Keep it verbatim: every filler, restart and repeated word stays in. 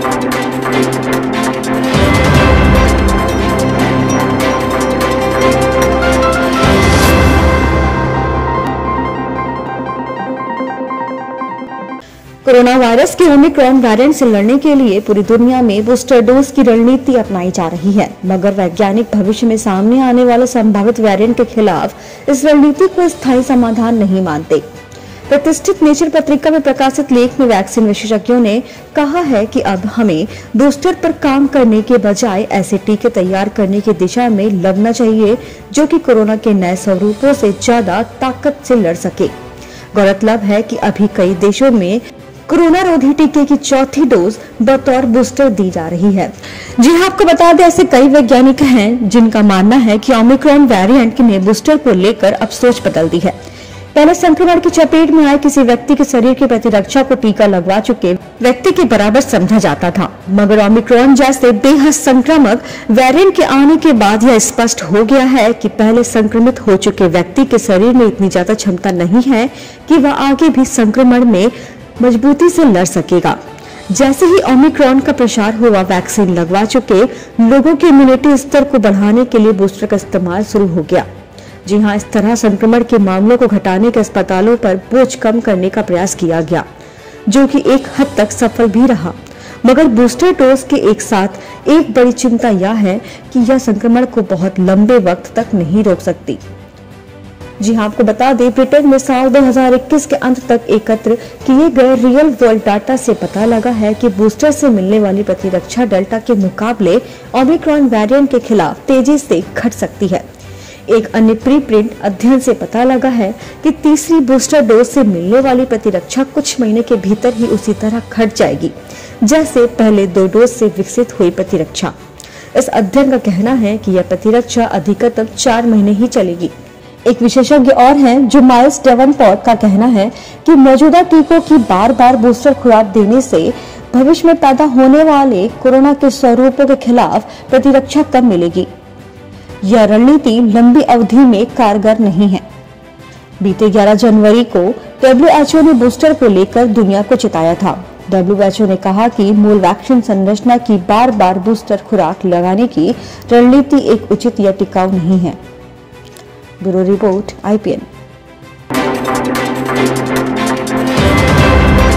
Corona virus के omicron variant से लड़ने के लिए पूरी दुनिया में बूस्टर डोज की रणनीति अपनाई जा रही है, मगर वैज्ञानिक भविष्य में सामने आने वाले संभावित वेरिएंट के खिलाफ इस रणनीति को स्थायी समाधान नहीं मानते। प्रतिष्ठित नेचर पत्रिका में प्रकाशित लेख में वैक्सीन विशेषज्ञों ने कहा है कि अब हमें बूस्टर पर काम करने के बजाय ऐसे टीके तैयार करने की दिशा में लगना चाहिए जो कि कोरोना के नए स्वरूपों से ज्यादा ताकत से लड़ सके। गौरतलब है कि अभी कई देशों में कोरोना रोधी टीके की चौथी डोज बतौर बूस्टर दी जा रही है। जी हाँ, आपको बता दें ऐसे कई वैज्ञानिक हैं जिनका मानना है कि ओमिक्रॉन वेरिएंट ने बूस्टर को लेकर अब सोच बदल दी है। पहले संक्रमण की चपेट में आए किसी व्यक्ति के शरीर की प्रतिरक्षा को टीका लगवा चुके व्यक्ति के बराबर समझा जाता था, मगर ओमिक्रॉन जैसे बेहद संक्रामक वेरिएंट के आने के बाद यह स्पष्ट हो गया है कि पहले संक्रमित हो चुके व्यक्ति के शरीर में इतनी ज्यादा क्षमता नहीं है कि वह आगे भी संक्रमण में मजबूती से लड़ सकेगा। जैसे ही ओमिक्रॉन का प्रसार हुआ, वैक्सीन लगवा चुके लोगों के इम्यूनिटी स्तर को बढ़ाने के लिए बूस्टर का इस्तेमाल शुरू हो गया। जी हाँ, इस तरह संक्रमण के मामलों को घटाने के अस्पतालों पर बोझ कम करने का प्रयास किया गया, जो कि एक हद तक सफल भी रहा। मगर बूस्टर डोज के एक साथ एक बड़ी चिंता यह है कि यह संक्रमण को बहुत लंबे वक्त तक नहीं रोक सकती। जी हाँ, आपको बता दें ब्रिटेन में साल दो हज़ार इक्कीस के अंत तक एकत्र किए गए रियल वर्ल्ड डाटा से पता लगा है कि बूस्टर से मिलने वाली प्रतिरक्षा डेल्टा के मुकाबले ओमिक्रॉन वेरिएंट के खिलाफ तेजी से घट सकती है। एक अन्य प्री प्रिंट अध्ययन से पता लगा है कि तीसरी बूस्टर डोज से मिलने वाली प्रतिरक्षा कुछ महीने के भीतर ही उसी तरह घट जाएगी जैसे पहले दो डोज से विकसित हुई प्रतिरक्षा। इस अध्ययन का कहना है कि यह प्रतिरक्षा अधिकतम चार महीने ही चलेगी। एक विशेषज्ञ और हैं जो माइल्स डेवनपोर्ट का कहना है कि मौजूदा टीकों की बार बार बूस्टर खुराक देने से भविष्य में पैदा होने वाले कोरोना के स्वरूपों के खिलाफ प्रतिरक्षा कम मिलेगी। यह रणनीति लंबी अवधि में कारगर नहीं है। बीते ग्यारह जनवरी को डब्ल्यू एच ओ ने बूस्टर को लेकर दुनिया को चेताया था। डब्ल्यू एच ओ ने कहा कि मूल वैक्सीन संरचना की बार बार बूस्टर खुराक लगाने की रणनीति एक उचित या टिकाऊ नहीं है। Bureau report I P N.